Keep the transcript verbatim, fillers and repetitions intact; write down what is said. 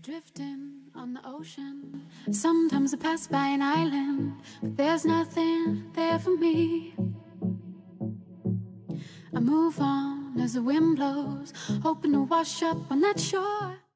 drifting on the ocean. Sometimes I pass by an island, but there's nothing there for me. I move on as the wind blows, hoping to wash up on that shore.